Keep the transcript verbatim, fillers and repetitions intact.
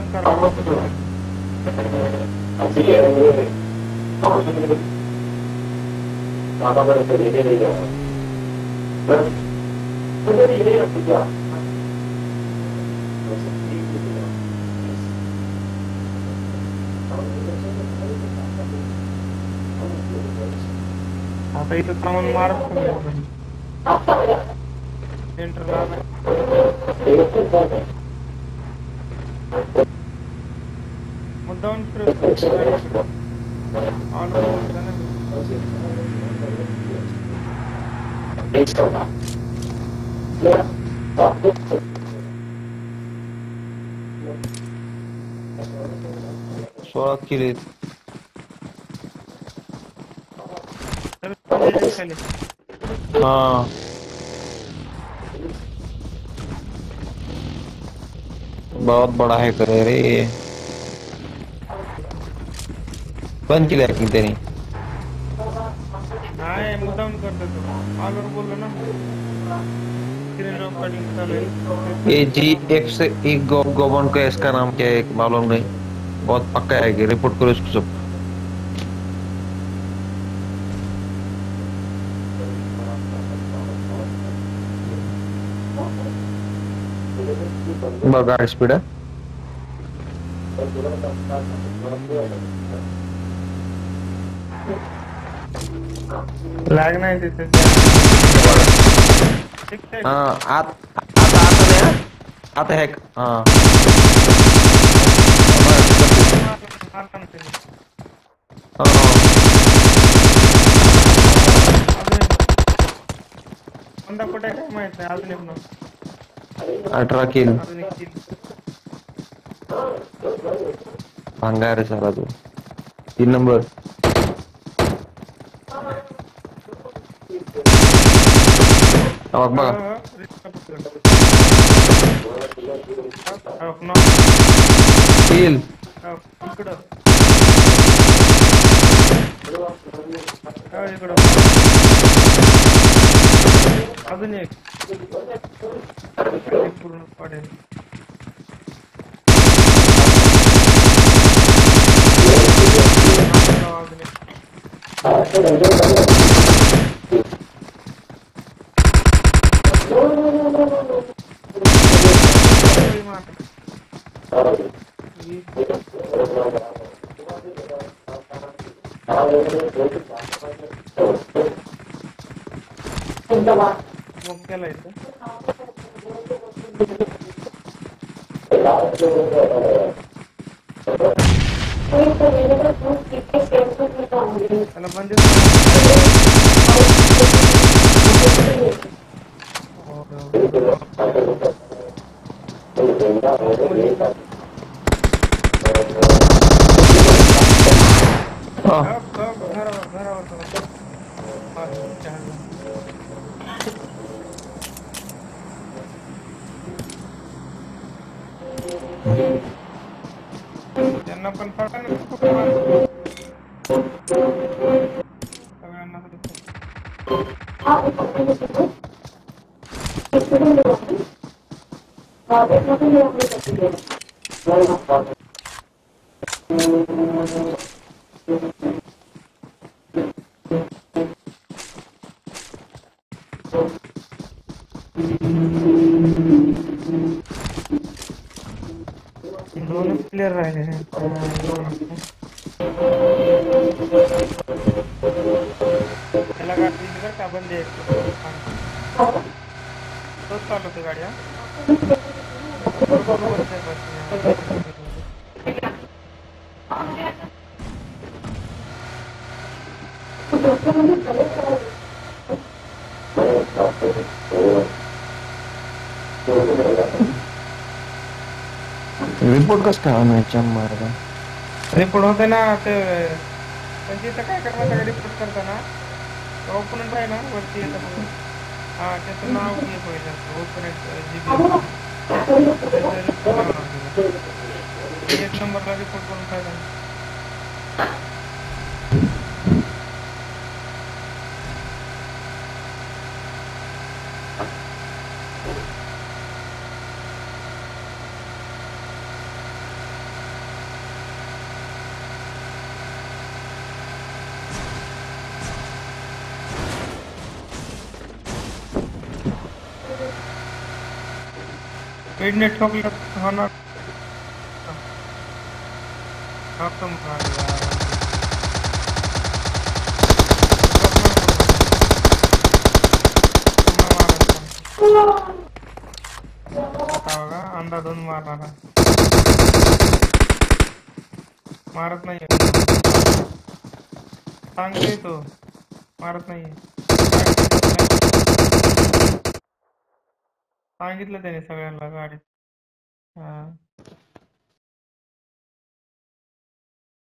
आता इथं थांबून मारत सेंटरला मुद्दाहून फिरत सोळा किले हाँ बहुत बड़ा है करे रे बंद की लैकिंग तेरी नाही मुद्दाम करतो तो ऑलवर बोललो ना स्क्रीन रेकॉर्डिंग चालू है ये जी एफ से एक गो गोबन का इसका नाम क्या है मालूम नहीं बहुत पक्का है कि रिपोर्ट करो इसको सब बगा स्पीड है लैग नाही तिथे हाँ आत आता आता नहीं आता है हाँ बंदा कुठे काय माहित नाही अजून एक अठारह किल भंगार है सारा तो तीन नंबर अब बघा किल इकडं अजून एक पूर्ण पडेल मग केला इथं त्याला बंद त्यांना पण पडा ना सगळ्यांना दोनच प्लेयर राहिले त्याला गाडी बरं का बंद आहे तोच चालवतो गाड्या बरोबर रिपोर्ट कसं काय होणार मार्गा रिपोर्ट होते ना ते म्हणजे इथं काय करणार सगळं रिपोर्ट करताना ओपनंट आहे ना वरती येतं बघा हा त्याचं नाव हे पाहिजे ओपनंट जी बी एक नंबरला रिपोर्ट करून फायदा स्पीडने ठोकलं होणार ठोकतो मग आधी यार. पुन्हा मारायचं. आता बघा अंदाजून मारणारा मारत नाहीये. सांगतोय तो मारत नाहीये. सांगितलं त्याने सगळ्यांना गाडीत. हा